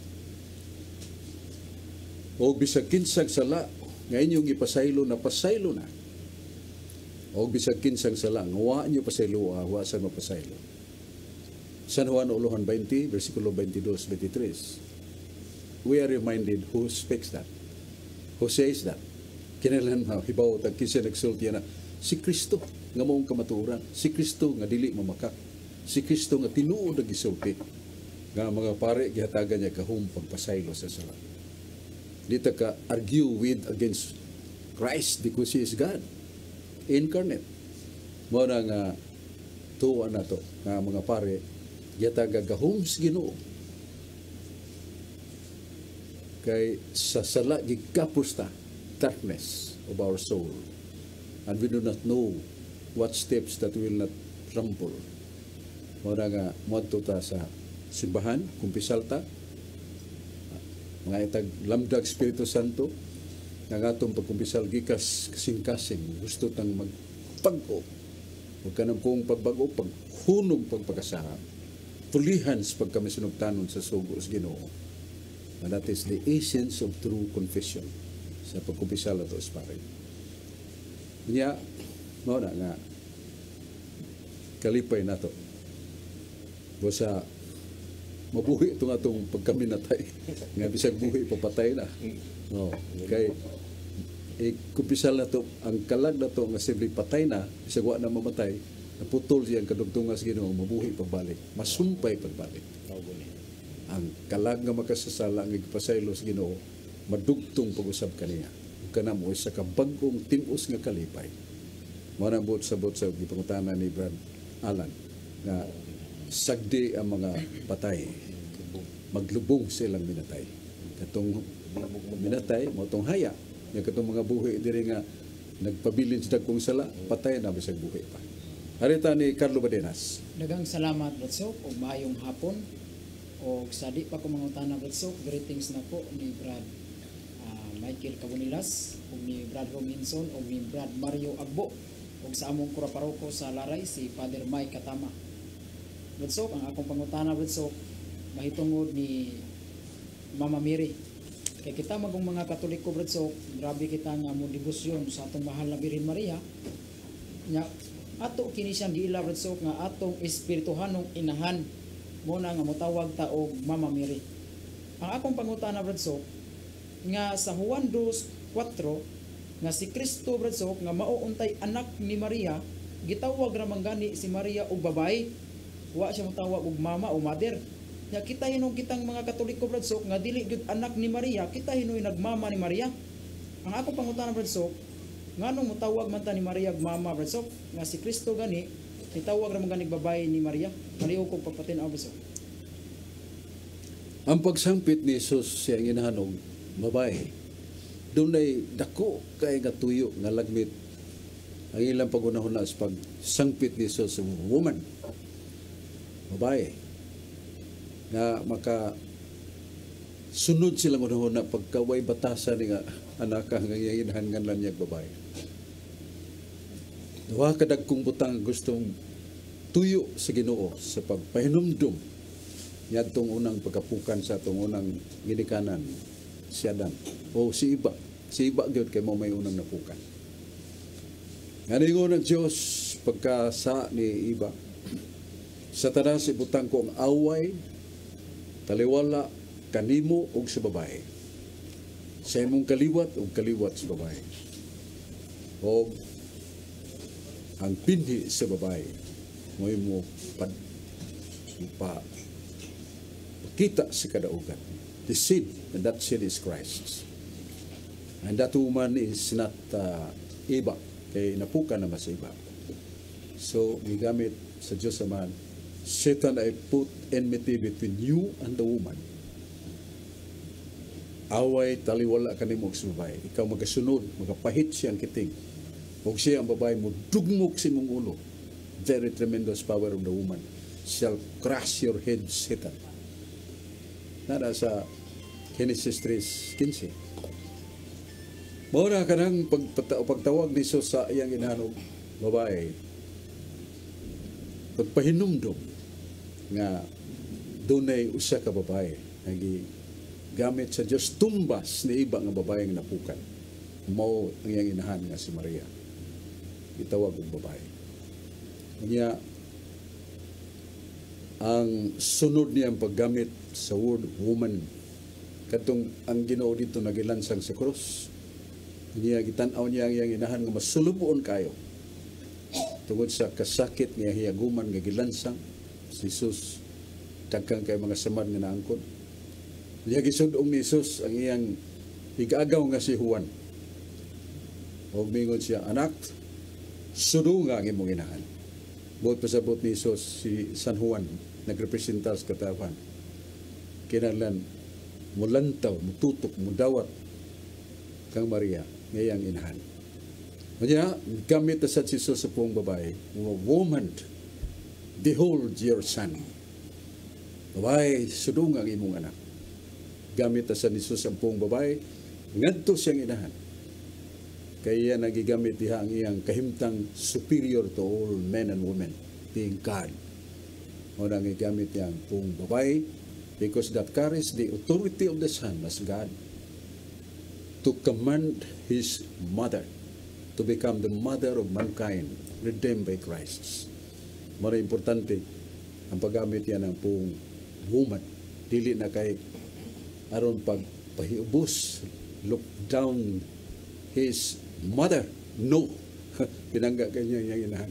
O bisag kinsang sala nga inyong ipasaylo na pasaylo na. O bisag kinsang sala nga wa inyo pasaylo, wa sa mapasaylo. San Juan Uluhan twenty, versikulo twenty-two twenty-three. We are reminded who speaks that. Who says that? Kinailan hibaw tag kinsa nagsulti na si Kristo nga maong kamatuoran, si Kristo nga dili mamakak, si Kristo nga tinuod ang gisulti. Nga mga pare gihatagan niya kahum pagpasaylo sa sala. Dito ka argue with against Christ because He is God incarnate. Mo na nga tuwa na to nga mga pare yata gagahom sa Ginoo kay sa sala gikapusta darkness of our soul, and we do not know what steps that will not trample. Mo na nga moadto ta sa simbahan kumpisal ta mga itag lamdag Espiritu Santo nga atong pagkumpisal gikas kasing-kasing gusto tang magpag-o huwag ka nang kong pagbago paghunog pagpagkasara tulihan sa pagkami sinugtanon sa sugo sa Ginoo. And that is the essence of true confession sa pagkumpisal ato espare. Niya mao na nga kalipay nato bosa mabuhi itong atong pagkaminatay nga bisag buhi papatay na. No, kay eh, kumpisal na to ang kalag na to nga simple patay na bisag wa na mamatay naputol siyang kadugtungan sa Ginoo mabuhi pagbalik masumpay pagbalik. Ang kalag nga makasasala nga gipasaylo sa Ginoo madugtong pag-usab kaniya kana mo sa kabag-ong timus nga kalipay. Mao na buot sa buot sa gipangutana ni Brad Alan nga sagdi ang mga patay maglubong silang minatay katong minatay mo tong haya nga katong mga buhi diri nga nagpabilin sa dagkong sala patay na bisag buhi pa. Harita ni Carlo Badenas. Daghang salamat Bradsok ug maayong hapon og sa di pa ko mangutana Bradsok, greetings na po ni Brad uh, Michael Cabonilas ug ni Brad Robinson ug ni Brad Mario Agbo ug sa among kura paroko sa Laray si Father Mike Katama. Bradsok, ang akong pangutana Bradsok mahitungod ni Mama Mary Kay kita magong mga Katoliko Bradsok, grabe kita nga mo debosyon sa atong mahal na Birhen Maria. Nya ato kini siyang giila Bradsok nga atong espirituhanong inahan mo na nga motawag ta og Mama Mary. Ang akong pangutana Bradsok nga sa Juan two four nga si Kristo Bradsok nga mauuntay anak ni Maria, gitawag ra man gani si Maria og babae. Wa siya motawag og mama o mother. Nya kita hinog kitang mga Katoliko Bradsok nga dili gyud anak ni Maria, kita hinoy nagmama ni Maria. Ang akong pangutana Bradsok, nganong motawag man ta ni Maria og mama Bradsok nga si Kristo gani itawag ra man gani babae ni Maria? Maliw ko pagpatin-aw Bradsok. Ang pagsangpit ni Jesus siya inahan og babae, doon ay dako kay nga tuyo nga lagmit ang ilang pagunahon na sa pagsangpit ni Jesus sa woman, babae, nga maka sunod silang unahon na pagkaway batasan nga anak nga inahan nga lang niya babae. Duha ka dagkong butang gustong tuyo sa Ginoo sa pagpahinumdum yadtong unang pagkapukan sa atong unang ginikanan si Adan o si Iba. Si Iba gyud kay mo may unang napukan. Nganingon ng Diyos pagkasa ni Iba, sa tanas ibutang ko ang away taliwala kanimo og sa babae. Sa imong kaliwat og kaliwat sa babae. O ang pinhi sa babae mo mo pad pa kita sa kadaugan. The seed, and that seed is Christ. And that woman is not uh, Iba, kay napukan naman sa Iba. So, gigamit sa Diyos naman, Satan, I put enmity between you and the woman. Away, taliwala ka ni mo sa babae. Ikaw magasunod, magapahit siyang kiting. Huwag siya ang babae mo, dugmok si mong ulo. Very tremendous power of the woman. Shall crush your head, Satan. Nara sa Genesis three fifteen. Maura ka nang pagpata- pagtawag ni Jesus sa iyang inahanog babae. Pagpahinumdum nga dunay usa ka babae nagi gamit sa Dios tumbas ni Iba nga babae nga napukan. Mao ang iyang inahan nga si Maria. Gitawag og babae. Kanya ang sunod niyang paggamit sa word woman katong ang Ginoo dito nagilansang sa cross niya gitan-aw niya ang iyang inahan nga masulubuon kayo tungod sa kasakit nga hiyaguman nga gilansang si Jesus dagkang kay mga samad nga naangkon niya gisud-ong ni Jesus ang iyang higagaw nga si Juan og mingon siya, anak sudo nga ang imong inahan. Buot pasabot ni Jesus si San Juan nagrepresenta sa katawan. Kinahanglan mulantaw, mututok, mudawat kang Maria ngayang inahan. Kanya gamit sa si Jesus sa pong babae, woman, behold your son. Babae, sudong ang imong anak. Gamit sa ni Jesus ang pong babae, ngadto siyang inahan. Kaya nagigamit diha ang iyang kahimtang superior to all men and women, being God. O nagigamit niya ang pong babae because that carries the authority of the Son as God to command his mother to become the mother of mankind redeemed by Christ. Mara importante ang paggamit niya ng pong woman. Dili na kay aron pagpahiubos, look down his mother. No. Pinangga kanya niyang inahan.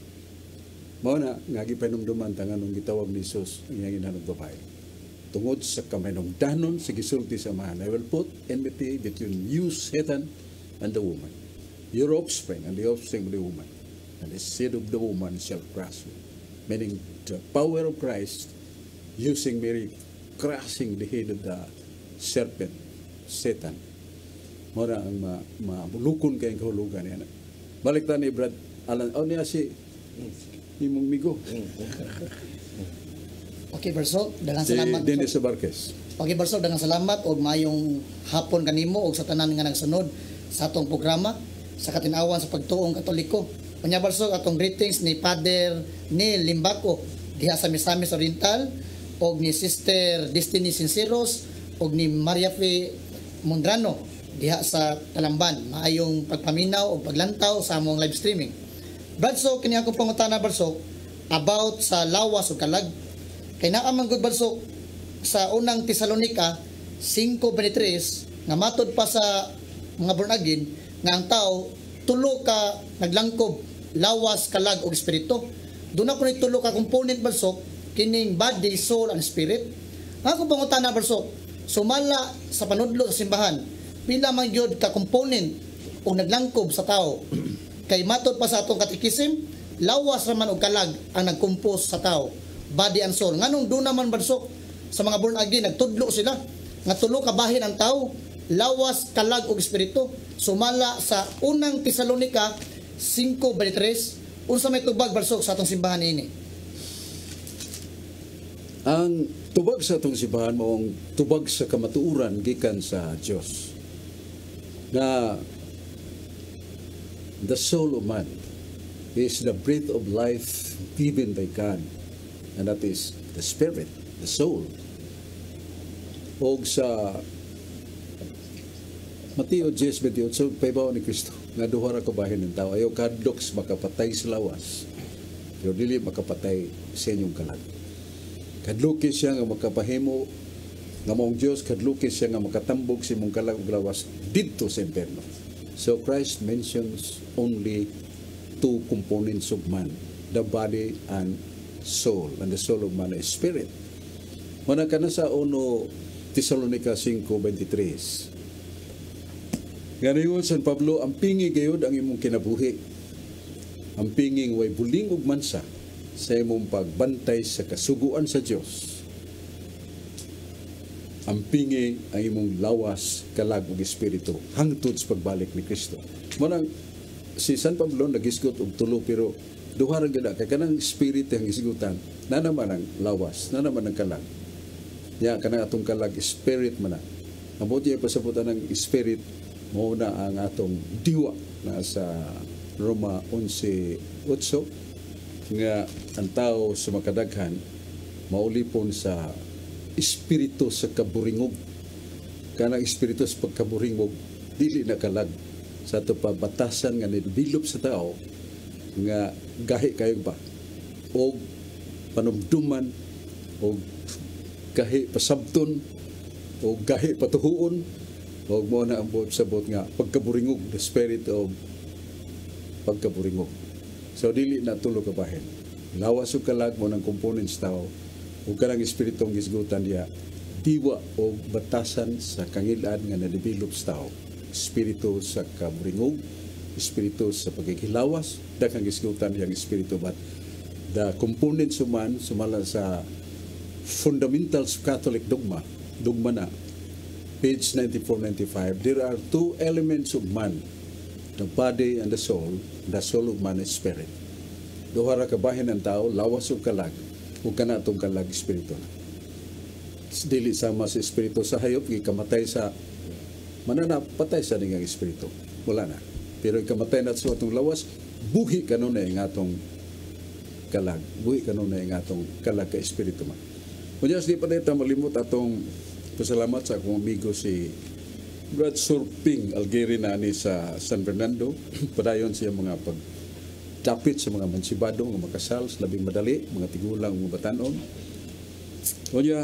Mao na nga gipanumduman tanganong gitawag ni Jesus ang iyang inahan ng babae. Tungod sa kamanungdanon sa gisulti sa mahan, I will put enmity between you, Satan, and the woman. Your offspring and the offspring of the woman. And the seed of the woman shall crush you. Meaning the power of Christ using Mary crushing the head of the serpent, Satan. Mora ang malukon kayong kahulugan niya. Balik ta ni Brad Alan. O niya si imong migo. Okay, Bersog, dagang Si salamat. Dennis Barquez. Okay, Bersog, dagang salamat og mayong hapon kanimo og sa tanan nga nagsunod sa atong programa sa katinawan sa pagtuong Katoliko. Unya, Bersog, atong greetings ni Father Neil Limbaco diha sa Misamis Oriental og ni Sister Destiny Sinceros og ni Maria Fe Mondrano diha sa Talamban. Maayong pagpaminaw o paglantaw sa among live streaming. Bradsok, kini akong pangutana, Bradsok, about sa lawas o kalag. Kay naa man gud, Bradsok, sa unang Tesalonica five twenty-three nga matod pa sa mga born again nga ang tao tulo ka naglangkob, lawas, kalag ug espiritu. Doon ako ni tulo ka component, Bradsok, kining body, soul and spirit. Nga akong pangutana, Bradsok, sumala sa panudlo sa simbahan, pila man gyud ka component o naglangkob sa tao. Kay matod pa sa atong katikisim, lawas raman og kalag ang nagkumpos sa tao, body and soul. Nganong do naman, Bradsok, sa mga born again nagtudlo sila nga tulo ka bahin ang tao, lawas, kalag ug espiritu. Sumala sa unang Tesalonica five twenty-three. Unsa may tubag, Bradsok, sa atong simbahan ini? Ang tubag sa atong simbahan mao ang tubag sa kamatuoran gikan sa Dios. Na the soul of man is the breath of life given by God, and that is the spirit, the soul. Og sa Mateo ten twenty-eight, so paybaw ni Kristo nga duha ra ka bahin ng tao, ayaw kadlok makapatay sa lawas, pero dili makapatay sa inyong kalag. Kadlokis siya nga makapahimo nga mong Dios, kadlokis siya nga makatambog sa imong kalag ug lawas didto sa impierno. So Christ mentions only two components of man, the body and soul, and the soul of man is spirit. Muna ka na sa uno Tesalonica five twenty-three. Ganayon San Pablo, ang pingi gayud ang imong kinabuhi. Ang pinging way buling ug mansa sa imong pagbantay sa kasuguan sa Dios. Ang pingi ang imong lawas, kalag ug espiritu hangtod sa pagbalik ni Kristo. Muna si San Pablo nagisgot og tulo, pero duha ra gyud kay kanang spirit ang isgutan, na naman ang lawas, na naman ang kalag. Ya kanang atong kalag spirit man na. Mabuti ay pasabutan ng spirit mo na ang atong diwa na sa Roma eleven eight nga ang tao sa makadaghan maulipon sa espiritu sa kaburingog. Kanang espiritu sa pagkaburingog dili na kalag sa ato pa batasan nga nidevelop sa tao nga gahi kayo ba o panumduman o gahi pasabton o gahi patuhuon o mo na ang buot sabot nga pagkaburingog, the spirit of pagkaburingog. So dili na tulo ka bahin, lawas o kalag mo ng components tao o kanang espiritong gisgutan diya diwa o batasan sa kangilan nga na-develop sa tao, espiritu sa kaburingog, espiritu sa pagkikilawas, daghang gisgutan diyang espiritu. But the components of man sumala sa fundamentals of Catholic dogma, dogma na page ninety-four ninety-five, there are two elements of man, the body and the soul. The soul of man is spirit. Duha ra ka bahin ng tao, lawas o kalag, o kana itong kalag espiritu na. Dili sama sa espiritu sa hayop, ikamatay sa manana, patay sa ningang espiritu. Wala na. Pero ikamatay na sa itong lawas, buhi ka nun na yung atong kalag. Buhi ka nun na yung atong kalag ka espiritu man. Kunyas, di pa na ito malimot atong pasalamat sa akong amigo si Brad Surping Algeri na ni sa San Fernando. Padayon siya mga pagtapit sa mga mansibado, mga makasal, sa labing madali, mga tigulang, mga batanon. Kunya,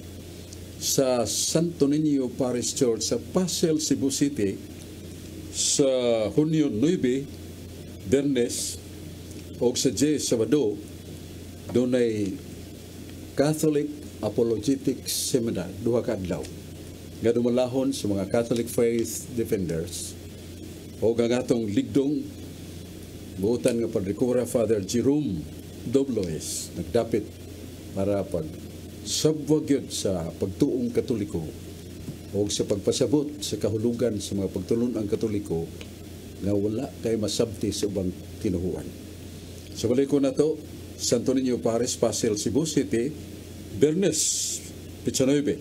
sa Santo Niño Parish Church sa Pasel, Cebu City, sa Hunyo nine, Bernes, o sa J, Sabado, doon ay Catholic Apologetic Seminar, duha ka adlaw. Nga dumalahon sa mga Catholic Faith Defenders o gagatong ligdong buutan nga Padre Father Jerome Dobloes nagdapit para pag sabwagyod sa pagtuong Katoliko o sa pagpasabot sa kahulugan sa mga pagtulon ang Katoliko nga wala kay masabti sa ubang kinuhuan. Sa balik ko na to, Santo Niño Parish, Pasel, Cebu City, Bernes, Pitsa nine,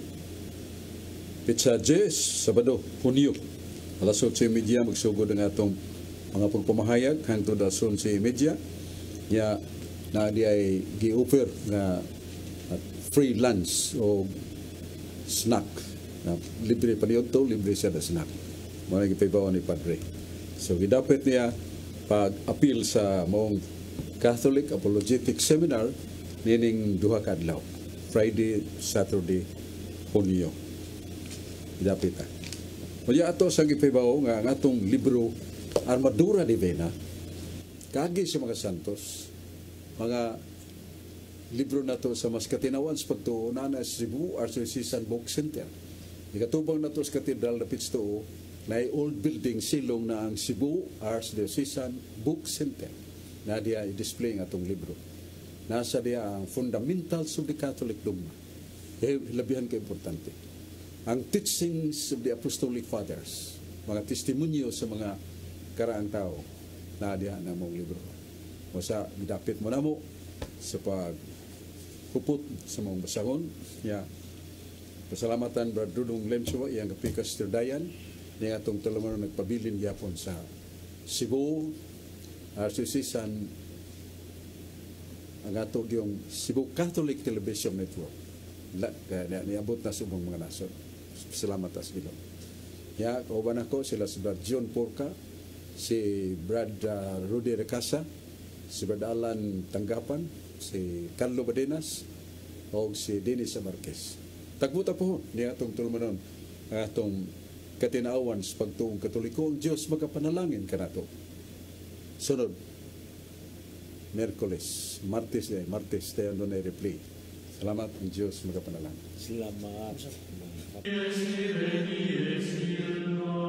Pitsa ten, Sabado, Hunyo. Alas eight thirty magsugod ang atong mga pagpamahayag hangtod alas eleven thirty. Ya na di ay gi-offer nga free lunch o snack Na libre paniod to, libre siya na snack. Mga ipabawa ni Padre. So, gidapit niya pag-appeal sa mong Catholic Apologetic Seminar nining duha ka adlaw. Friday, Saturday, Hunyo. Gidapit ta. Kaya ato sa gipabaw nga ang atong libro Armadura Divina, kagi sa mga santos, mga libro na to sa mas katinawan sa pagtuunan na Cebu Archdiocese Book Center. Ikatubang na to sa Katedral na Pitsto na old building silong na ang Cebu Archdiocese Book Center na diya i-display ng atong libro. Nasa diya ang fundamentals of the Catholic dogma. Kaya labihan ka importante. Ang teachings of the Apostolic Fathers, mga testimonyo sa mga karaang tao na diya na mong libro. O sa dapit mo na mo sa pagpuput sa mga basahon. Yeah. Pasalamatan Brad Dudong Lemchua, iyang kapikas Dayan, niya atong talaman nagpabilin yapon sa Cebu Archdiocese ang ato yung Cebu Catholic Television Network. La, kaya niabot na sa mga nasod. Salamat as bilog. Ya, kauban ako sila si Brad John Porca, si Brad uh, Rudy Recasa, si Brad Alan Tanggapan, si Carlo Badenas, o si Dennis Marquez. Tagbuta po niya atong tulmanon ang atong katinaawan sa pagtuong Katoliko. Ang Diyos magapanalangin ka na to. Sunod, Merkules, Martes, eh, Martes, tayo doon ay replay. Salamat ang Diyos magapanalangin. Salamat.